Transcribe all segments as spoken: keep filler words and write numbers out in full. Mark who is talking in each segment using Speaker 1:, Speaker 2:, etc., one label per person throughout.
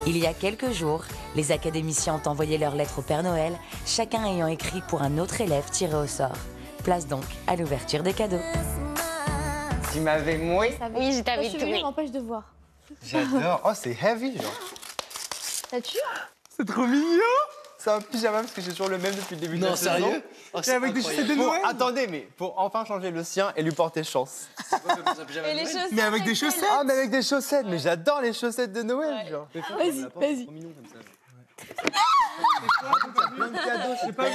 Speaker 1: Il y a quelques jours, les académiciens ont envoyé leur lettre au Père Noël, chacun ayant écrit pour un autre élève tiré au sort. Place donc à l'ouverture des cadeaux.
Speaker 2: Tu m'avais moué?
Speaker 3: Oui, je t'avais
Speaker 4: Celui-là
Speaker 3: tourné.
Speaker 4: m'empêche de voir.
Speaker 2: J'adore. Oh, c'est heavy, genre.
Speaker 4: T'as tué?
Speaker 2: C'est trop mignon. C'est un pyjama parce que j'ai toujours le même depuis le début de la
Speaker 5: Non,
Speaker 2: saison.
Speaker 5: sérieux? Oh,
Speaker 2: Et avec des chaussettes de
Speaker 5: incroyable.
Speaker 2: Noël. Attendez, mais pour enfin changer le sien et lui porter chance.
Speaker 4: Et les chaussettes?
Speaker 2: Mais avec des chaussettes. Ah, mais avec des chaussettes. Mais j'adore les chaussettes de Noël, genre.
Speaker 4: Vas-y, vas-y.
Speaker 2: Plein de cadeaux, je sais pas.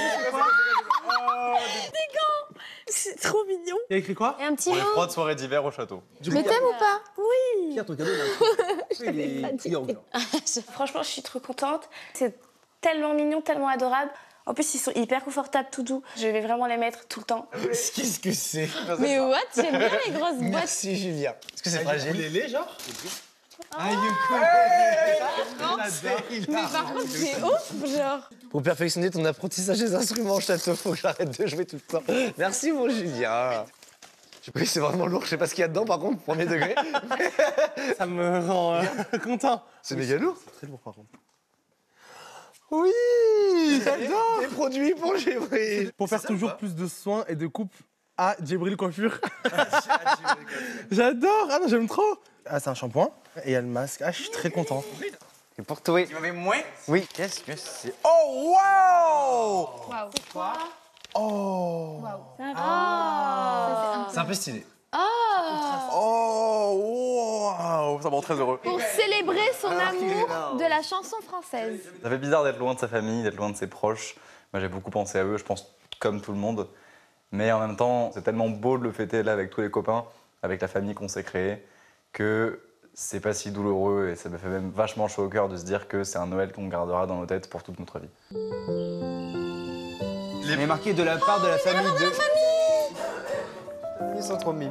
Speaker 4: C'est trop mignon.
Speaker 6: Il y a écrit quoi?
Speaker 3: Et un petit mot.
Speaker 7: Froide soirée d'hiver au château.
Speaker 4: Mais t'aimes ou pas? Oui.
Speaker 6: Pierre, ton cadeau, il a un truc. Il est triangle.
Speaker 8: Franchement, je suis trop contente. C'est tellement mignon, tellement adorable. En plus, ils sont hyper confortables, tout doux. Je vais vraiment les mettre tout le temps.
Speaker 5: Qu'est-ce que c'est?
Speaker 3: Mais what? J'aime bien les grosses boîtes.
Speaker 5: Merci, Julien. Est-ce que c'est fragile?
Speaker 6: Les genre?
Speaker 2: Ah, you cool.
Speaker 3: Mais par contre, c'est ouf, genre.
Speaker 5: Pour perfectionner ton apprentissage des instruments au château, faut que j'arrête de jouer tout le temps. Merci, mon Julien. Je sais pas, c'est vraiment lourd. Je sais pas ce qu'il y a dedans, par contre, premier degré.
Speaker 6: Ça me rend euh, content.
Speaker 5: C'est méga lourd.
Speaker 6: C'est très lourd, par contre.
Speaker 5: Oui, j'adore. Des produits pour Gévril.
Speaker 6: Pour faire toujours plus de soins et de coupe à Djibril Coiffure. J'adore. Ah non, j'aime trop. Ah, c'est un shampoing. Et il y a le masque. Ah, je suis très content.
Speaker 2: Et pour toi.
Speaker 7: Tu m'avais moins?
Speaker 2: Oui. Qu'est-ce que c'est? Oh, wow!
Speaker 3: Waouh.
Speaker 4: C'est quoi?
Speaker 6: Oh.
Speaker 5: C'est un peu stylé.
Speaker 7: Oh, wow, ça me rend très heureux.
Speaker 4: Pour célébrer son amour de la chanson française.
Speaker 7: Ça fait bizarre d'être loin de sa famille, d'être loin de ses proches. Moi, j'ai beaucoup pensé à eux, je pense comme tout le monde. Mais en même temps, c'est tellement beau de le fêter là avec tous les copains, avec la famille qu'on s'est créée, que c'est pas si douloureux et ça me fait même vachement chaud au cœur de se dire que c'est un Noël qu'on gardera dans nos têtes pour toute notre vie.
Speaker 2: Il est marqué de la part de la famille de... Ils sont trop mimes.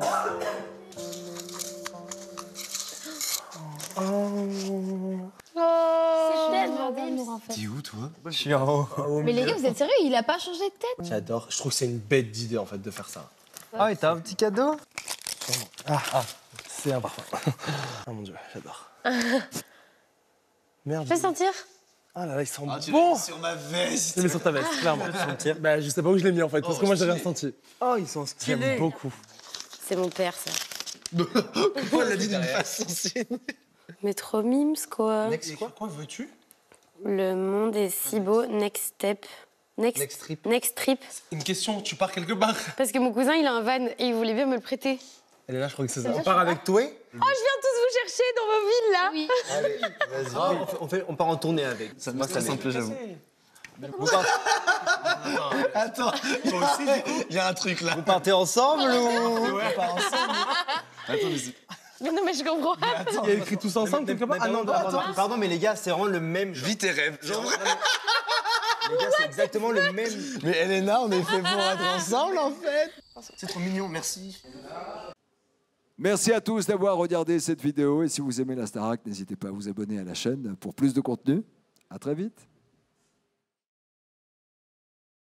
Speaker 4: C'est tellement d'amour en fait.
Speaker 5: T'es où, toi?
Speaker 2: Je suis en haut.
Speaker 4: Mais les gars, vous êtes sérieux? Il a pas changé de tête?
Speaker 6: J'adore. Je trouve que c'est une bête d'idée, en fait, de faire ça.
Speaker 2: Ah, et t'as un petit cadeau?
Speaker 6: Ah, ah. C'est un parfum. Oh mon Dieu, j'adore. Merde.
Speaker 3: Fais sentir.
Speaker 6: Ah là là, il sent
Speaker 5: Ah, tu
Speaker 6: bon.
Speaker 5: l'as mis sur ma veste.
Speaker 6: Je l'ai mis sur ta veste, clairement. Bah, je sais pas où je l'ai mis, en fait, parce que moi, j'ai rien senti.
Speaker 2: Oh, ils sont stylés.
Speaker 6: J'aime beaucoup.
Speaker 3: C'est mon père, ça.
Speaker 5: Pourquoi elle l'a dit d'une façon si...
Speaker 3: Mais trop mimes, quoi.
Speaker 6: Next quoi? Quoi veux-tu?
Speaker 3: Le monde est si beau. Next step. Next,
Speaker 5: Next trip.
Speaker 3: Next trip.
Speaker 6: Une question, tu pars quelque part?
Speaker 3: Parce que mon cousin, il a un van et il voulait bien me le prêter.
Speaker 6: Elle est là, je crois que c'est ça.
Speaker 2: On part avec toi?
Speaker 3: Oh, je viens tous vous chercher dans vos villes, là. Oui.
Speaker 2: Vas-y.
Speaker 5: Ah, on, fait, on, fait, on part en tournée avec.
Speaker 2: Ça, moi, ça
Speaker 5: c'est un peu, j'avoue.
Speaker 2: Attends,
Speaker 5: Il y a un truc là.
Speaker 2: vous partez ensemble ou...
Speaker 5: Attends, mais c'est...
Speaker 3: Mais non, mais je comprends.
Speaker 6: Il y a écrit tous ensemble quelque part? Ah non,
Speaker 2: Pardon,
Speaker 6: attends.
Speaker 2: pardon, mais les gars, c'est vraiment le même.
Speaker 5: Vis tes rêves. Genre...
Speaker 2: Les gars, c'est exactement le même.
Speaker 5: Mais Elena, on est fait pour être ensemble en fait. C'est trop mignon, merci.
Speaker 9: Merci à tous d'avoir regardé cette vidéo et si vous aimez la Starac, n'hésitez pas à vous abonner à la chaîne pour plus de contenu. À très vite.